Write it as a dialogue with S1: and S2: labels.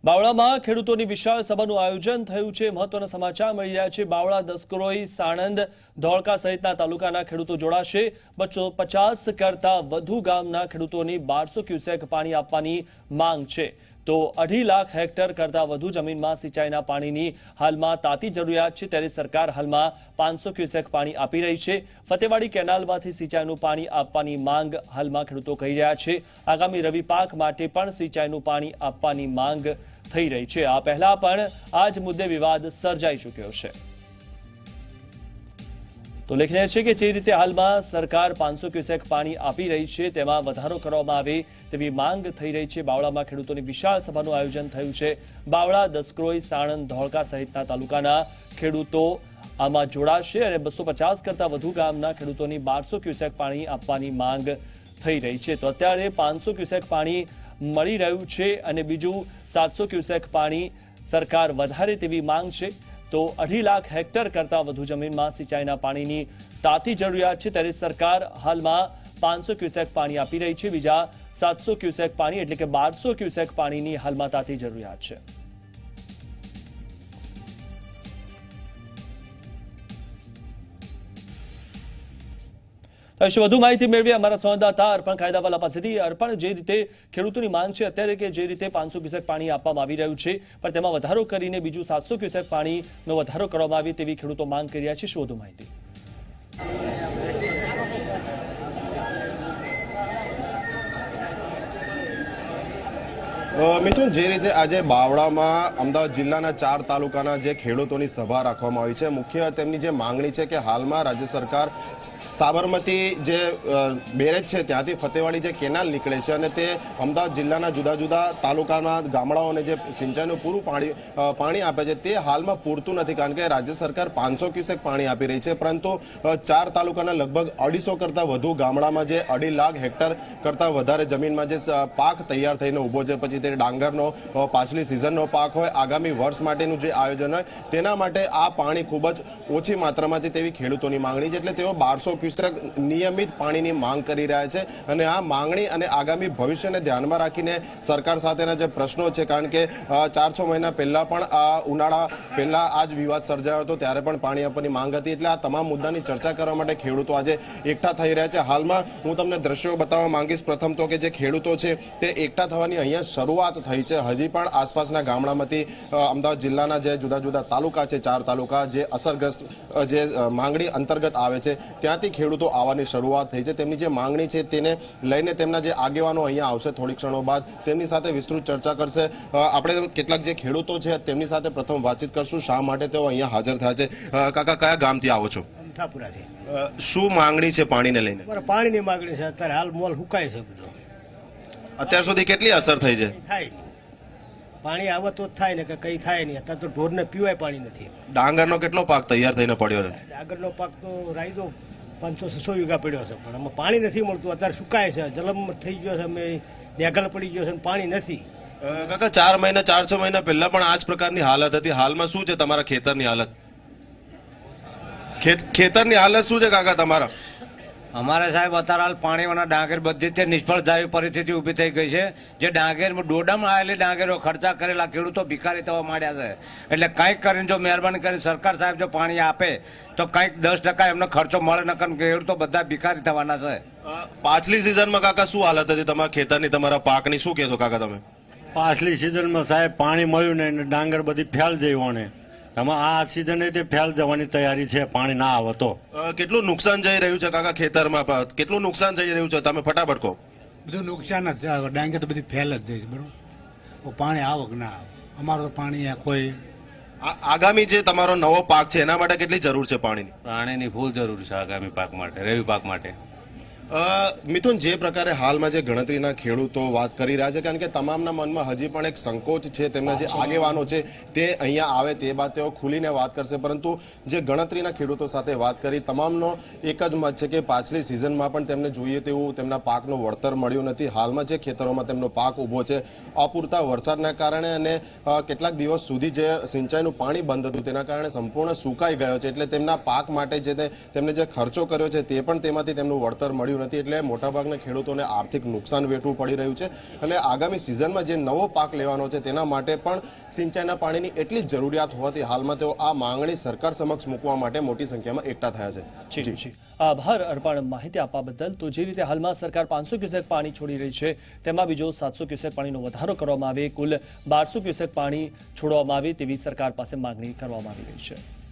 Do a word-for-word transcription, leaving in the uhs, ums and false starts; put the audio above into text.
S1: બાવળામાં ખેડૂતોની વિશાળ સભાનું આયોજન થયું છે। મહત્વના સમાચાર મળી રહ્યા છે। બાવળા, દસક્રોઈ, સાણંદ, ધોળકા સહિતના તાલુકાના ખેડૂતો જોડાશે। બસો પચાસ કરતા વધુ ગામના ખેડૂતોની બારસો ક્યુસેક પાણી આપવાની માંગ છે। તો અઢી લાખ હેક્ટર કરતા વધુ જમીનમાં સિંચાઈના પાણીની હાલમાં તાતી જરૂરિયાત છે, ત્યારે સરકાર હાલમાં પાંચસો ક્યુસેક પાણી આપી રહી છે। ફતેવાડી કેનાલમાંથી સિંચાઈનું પાણી આપવાની માંગ હાલમાં ખેડૂતો કહી રહ્યા છે। આગામી રવિ પાક માટે પણ સિંચાઈનું પાણી આપવાની માંગ થઈ રહી છે। આ પહેલા પણ આ જ મુદ્દે વિવાદ સર્જાઈ ચૂક્યો છે। તો લેખનીય છે કે જે રીતે હાલમાં સરકાર પાંચસો ક્યુસેક પાણી આપી રહી છે તેમાં વધારો કરવામાં આવે તેવી માંગ થઈ રહી છે। બાવળામાં ખેડૂતોની વિશાળ સભાનું આયોજન થયું છે। બાવળા, દસક્રોઈ, સાણંદ, ધોળકા સહિતના તાલુકાના ખેડૂતો આમાં જોડાશે અને બસો પચાસ કરતા વધુ ગામના ખેડૂતોની બારસો ક્યુસેક પાણી આપવાની માંગ થઈ રહી છે। તો અત્યારે પાંચસો ક્યુસેક પાણી મળી રહ્યું છે અને બીજું સાતસો ક્યુસેક પાણી સરકાર વધારે તેવી માંગ છે। તો અઢી લાખ હેક્ટર કરતા વધુ જમીનમાં સિંચાઈના પાણીની તાતી જરૂરિયાત છે, ત્યારે સરકાર હાલમાં પાંચસો ક્યુસેક પાણી આપી રહી છે। બીજા સાતસો ક્યુસેક પાણી એટલે કે બારસો ક્યુસેક પાણીની હાલમાં તાતી જરૂરિયાત છે। તો વધુ માહિતી મેળવી અમારા સંવાદદાતા અર્પણ કાયદાવાલા પાસેથી। અર્પણ, જે રીતે ખેડૂતોની માંગ છે અત્યારે કે જે રીતે પાંચસો ક્યુસેક પાણી આપવામાં આવી રહ્યું છે, પણ તેમાં વધારો કરીને બીજું સાતસો ક્યુસેક પાણીનો વધારો કરવામાં આવે તેવી ખેડૂતો માંગ કરી રહ્યા છે, શું વધુ માહિતી?
S2: મિથુન, જે રીતે આજે બાવળામાં અમદાવાદ જિલ્લાના ચાર તાલુકાના જે ખેડૂતોની સભા રાખવામાં આવી છે, મુખ્ય તેમની જે માંગણી છે કે હાલમાં રાજ્ય સરકાર સાબરમતી જે બેરેજ છે ત્યાંથી ફતેવાડી જે કેનાલ નીકળે છે અને તે અમદાવાદ જિલ્લાના જુદા જુદા તાલુકાના ગામડાઓને જે સિંચાઈનું પૂરું પાણી પાણી આપે છે તે હાલમાં પૂરતું નથી, કારણ કે રાજ્ય સરકાર પાંચસો ક્યુસેક પાણી આપી રહી છે, પરંતુ ચાર તાલુકાના લગભગ અઢીસો કરતા વધુ ગામડામાં જે અઢી લાખ હેક્ટર કરતા વધારે જમીનમાં જે પાક તૈયાર થઈને ઉભો છે, પછી તે ડાંગરનો પાછલી સિઝનનો પાક હોય, આગામી વર્ષ માટેનું જે આયોજન હોય તેના માટે આ પાણી ખૂબ જ ઓછી માત્રામાં છે તેવી ખેડૂતોની માંગણી છે। એટલે તેઓ બારસો ક્યુસેક નિયમિત પાણીની માંગ કરી રહ્યા છે અને આ માંગણી અને આગામી ભવિષ્યને ધ્યાનમાં રાખીને સરકાર સાથેના જે પ્રશ્નો છે, કારણ કે ચાર છ મહિના પહેલા પણ આ ઉનાળા પહેલા આ જ વિવાદ સર્જાયો હતો, ત્યારે પણ પાણી આપવાની માંગ હતી। એટલે આ તમામ મુદ્દાની ચર્ચા કરવા માટે ખેડૂતો આજે એકઠા થઈ રહ્યા છે। હાલમાં હું તમને દ્રશ્યો બતાવવા માંગીશ। પ્રથમ તો કે જે ખેડૂતો છે તે એકઠા થવાની અહીંયા શરૂઆત થઈ છે। હજી પણ આસપાસના ગામડામાંથી અમદાવાદ જિલ્લાના જે જુદા જુદા તાલુકા છે, ચાર તાલુકા જે અસરગ્રસ્ત જે માંગણી અંતર્ગત આવે છે ત્યાંથી ખેડૂતો આવવાની શરૂઆત થઈ છે। તેમની જે માંગણી છે તેને લઈને તેમના જે આગેવાનો અહીંયા આવશે થોડીક ક્ષણો બાદ, તેમની સાથે વિસ્તૃત ચર્ચા કરશે। આપણે કેટલાક જે ખેડૂતો છે તેમની સાથે પ્રથમ વાતચીત કરશું, શા માટે તેઓ અહીંયા હાજર થયા છે। કાકા, કયા ગામથી આવો છો?
S3: થાપુરાથી।
S2: શું માંગણી છે પાણીને લઈને?
S3: પાણીની માંગણી છે, અત્યારે હાલ મોલ હુકાય છે બધો।
S2: અત્યાર સુધી કેટલી અસર થઈ છે?
S3: થાય નહીં, પાણી આવે તો થાય ને કે કઈ થાય નહીં। અત્યારે તો ઢોરને પીવાય પાણી નથી।
S2: ડાંગરનો કેટલો પાક તૈયાર થઈને પડ્યો છે?
S3: ડાંગરનો પાક તો રાયદો પાંચસો છસો વીઘા પડ્યો છે, પણ આમાં પાણી નથી મળતું। અત્યારે સુકાય છે, જલમ થઈ ગયો છે, અમે નેગલ પડી ગયો છે, પાણી નથી।
S2: કાકા, ચાર મહિના ચાર છ મહિના પહેલા પણ આ જ પ્રકારની હાલત હતી, હાલમાં શું છે તમારા ખેતરની હાલત? ખેતરની હાલત શું છે કાકા તમારા?
S4: અમારે સાહેબ અત્યારે હાલ પાણીવાળા ડાંગર બધી રીતે નિષ્ફળ જાય પરિસ્થિતિ ઊભી થઈ ગઈ છે। જે ડાંગર દોડામાં આવેલી ડાંગરો ખર્ચા કરેલા ખેડૂતો ભિખારી થવા માંડ્યા છે। એટલે કંઈક કરીને જો મહેરબાની કરીને સરકાર સાહેબ જો પાણી આપે તો કંઈક દસ ટકા એમનો ખર્ચો મળે, ન કારણ ખેડૂતો બધા ભિખારી થવાના છે।
S2: પાછલી સિઝનમાં કાકા શું હાલત હતી તમારા ખેતરની, તમારા પાકની, શું કહેશો કાકા તમે?
S5: પાછલી સિઝનમાં સાહેબ પાણી મળ્યું ને ડાંગર બધી ફેલ જઈ હોને, આ સિઝને તે ફેલ જવાની તૈયારી છે, પાણી ના આવે તો।
S2: કેટલું નુકસાન જઈ રહ્યું છે કાકા ખેતરમાં? કેટલું નુકસાન જઈ રહ્યું છે તમે ફટાફટ કહો?
S6: બધું નુકસાન જ છે, ડાંગર તો બધી ફેલ જ જાય છે, બરોબર? પાણી આવે કે ના આવે, અમારો તો પાણી કોઈ
S2: આગામી જે તમારો નવો પાક છે એના માટે કેટલી જરૂર છે પાણીની?
S7: પાણીની ફૂલ જરૂર છે આગામી પાક માટે, રવિ પાક માટે।
S2: મિથુન, જે પ્રકારે હાલમાં જે ગણતરીના ખેડૂતો વાત કરી રહ્યા છે, કારણ કે તમામના મનમાં હજી પણ એક સંકોચ છે, તેમના જે આગેવાનો છે તે અહીંયા આવે તે બાદ તેઓ ખુલીને વાત કરશે, પરંતુ જે ગણતરીના ખેડૂતો સાથે વાત કરી તમામનો એક જ મત છે કે પાછલી સિઝનમાં પણ તેમને જોઈએ તેવું તેમના પાકનું વળતર મળ્યું નથી। હાલમાં જે ખેતરોમાં તેમનો પાક ઊભો છે અપૂરતા વરસાદના કારણે અને કેટલાક દિવસ સુધી જે સિંચાઈનું પાણી બંધ હતું તેના કારણે સંપૂર્ણ સુકાઈ ગયો છે। એટલે તેમના પાક માટે જે તેમને જે ખર્ચો કર્યો છે તે પણ તેમાંથી તેમનું વળતર મળ્યું મળ્યું નથી, એટલે મોટાભાગના ખેડૂતોને આર્થિક નુકસાન વેઠવું પડી રહ્યું છે અને આગામી સિઝનમાં જે નવો પાક લેવાનો છે તેના માટે પણ સિંચાઈના પાણીની એટલી જ જરૂરિયાત હોવાથી હાલમાં તેઓ આ માંગણી સરકાર સમક્ષ મૂકવા માટે મોટી સંખ્યામાં એકઠા થયા છે.
S1: જી જી આભાર અર્પણ માહિતી આપવા બદલ. તો જે રીતે હાલમાં સરકાર પાંચસો ક્યુસેક પાણી છોડી રહી છે તેમાં બીજો સાતસો ક્યુસેક પાણીનો વધારો કરવામાં આવે, કુલ બારસો ક્યુસેક પાણી છોડવામાં આવે તેવી સરકાર પાસે માંગણી કરવામાં આવી રહી છે.